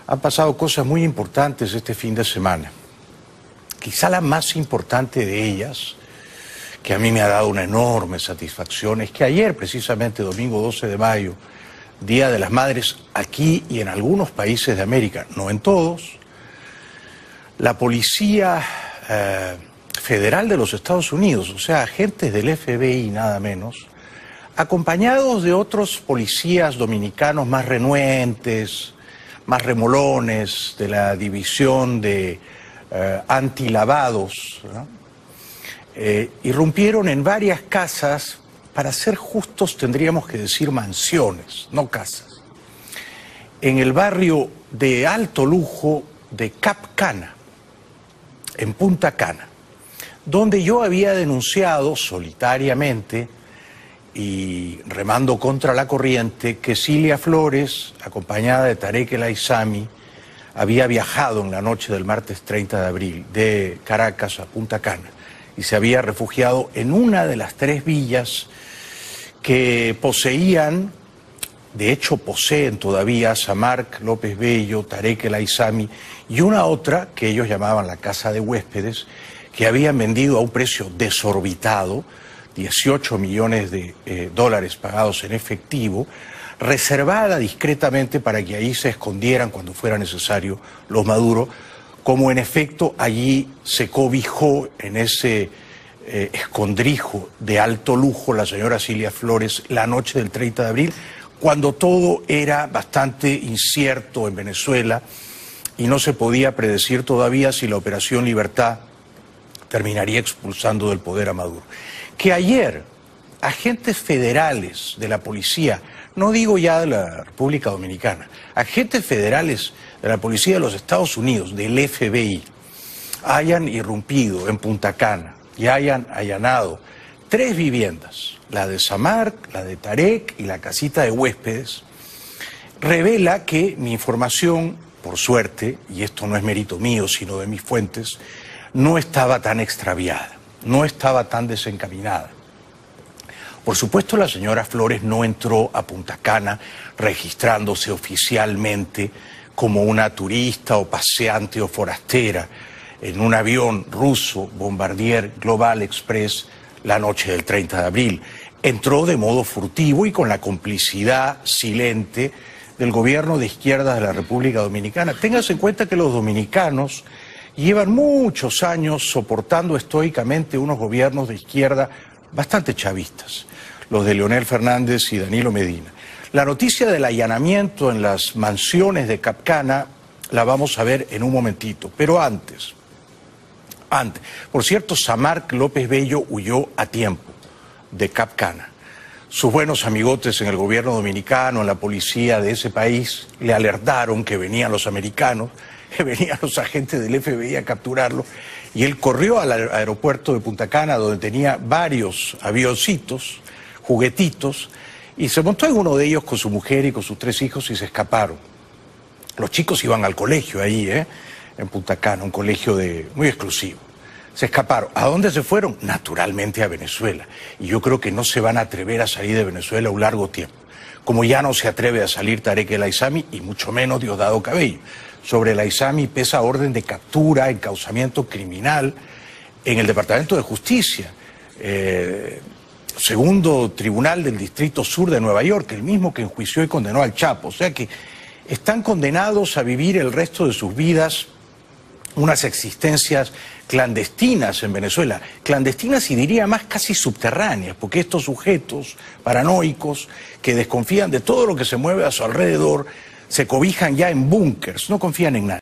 Han pasado cosas muy importantes este fin de semana. Quizá la más importante de ellas, que a mí me ha dado una enorme satisfacción, es que ayer, precisamente domingo 12 de mayo, Día de las Madres, aquí y en algunos países de América, no en todos, la Policía Federal de los Estados Unidos, o sea, agentes del FBI nada menos, acompañados de otros policías dominicanos más renuentes, más remolones, de la división de antilavados, ¿no? Irrumpieron en varias casas. Para ser justos tendríamos que decir mansiones, no casas, en el barrio de alto lujo de Cap Cana, en Punta Cana, donde yo había denunciado solitariamente y remando contra la corriente que Cilia Flores, acompañada de Tarek El Aissami, había viajado en la noche del martes 30 de abril de Caracas a Punta Cana y se había refugiado en una de las 3 villas que poseían, de hecho poseen todavía, Samarc López Bello, Tarek El Aissami y una otra que ellos llamaban la Casa de Huéspedes, que habían vendido a un precio desorbitado, 18 millones de dólares pagados en efectivo, reservada discretamente para que ahí se escondieran cuando fuera necesario los Maduro, como en efecto allí se cobijó en ese escondrijo de alto lujo la señora Cilia Flores la noche del 30 de abril, cuando todo era bastante incierto en Venezuela y no se podía predecir todavía si la Operación Libertad terminaría expulsando del poder a Maduro. Que ayer agentes federales de la policía, no digo ya de la República Dominicana, agentes federales de la policía de los Estados Unidos, del FBI, hayan irrumpido en Punta Cana y hayan allanado 3 viviendas, la de Samarc, la de Tarek y la casita de huéspedes, revela que mi información, por suerte, y esto no es mérito mío sino de mis fuentes, no estaba tan extraviada, no estaba tan desencaminada. Por supuesto, la señora Flores no entró a Punta Cana registrándose oficialmente como una turista o paseante o forastera en un avión ruso Bombardier Global Express la noche del 30 de abril. Entró de modo furtivo y con la complicidad silente del gobierno de izquierda de la República Dominicana. Téngase en cuenta que los dominicanos llevan muchos años soportando estoicamente unos gobiernos de izquierda bastante chavistas, los de Leonel Fernández y Danilo Medina. La noticia del allanamiento en las mansiones de Cap Cana la vamos a ver en un momentito, pero antes, por cierto, Samarc López Bello huyó a tiempo de Cap Cana. Sus buenos amigotes en el gobierno dominicano, en la policía de ese país, le alertaron que venían los americanos, que venían los agentes del FBI a capturarlo, y él corrió al aeropuerto de Punta Cana, donde tenía varios avioncitos, juguetitos, y se montó en uno de ellos con su mujer y con sus 3 hijos y se escaparon. Los chicos iban al colegio ahí, en Punta Cana, un colegio muy exclusivo. Se escaparon. ¿A dónde se fueron? Naturalmente a Venezuela. Y yo creo que no se van a atrever a salir de Venezuela un largo tiempo. Como ya no se atreve a salir Tarek El Aissami y mucho menos Diosdado Cabello. Sobre El Aissami pesa orden de captura, encauzamiento criminal en el Departamento de Justicia. Segundo Tribunal del Distrito Sur de Nueva York, el mismo que enjuició y condenó al Chapo. O sea que están condenados a vivir el resto de sus vidas unas existencias clandestinas en Venezuela, clandestinas y diría más casi subterráneas, porque estos sujetos paranoicos que desconfían de todo lo que se mueve a su alrededor se cobijan ya en búnkers, no confían en nada.